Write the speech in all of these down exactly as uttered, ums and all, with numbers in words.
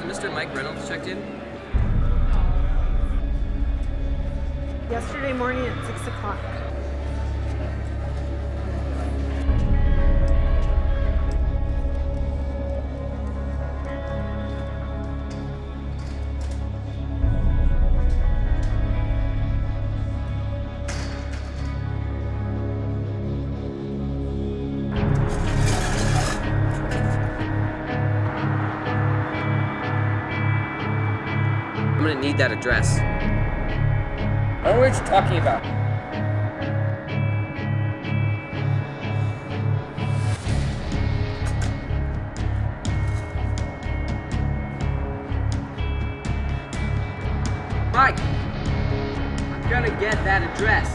Mister Mike Reynolds checked in? Yesterday morning at six o'clock. I'm gonna need that address. I don't know what you're talking about. Mike! I'm gonna get that address.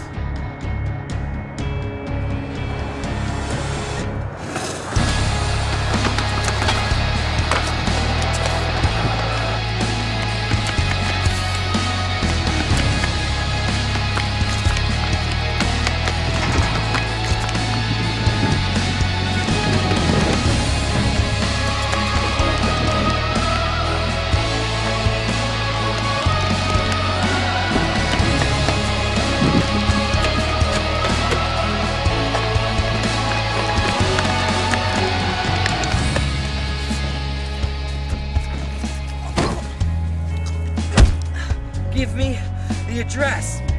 Give me the address.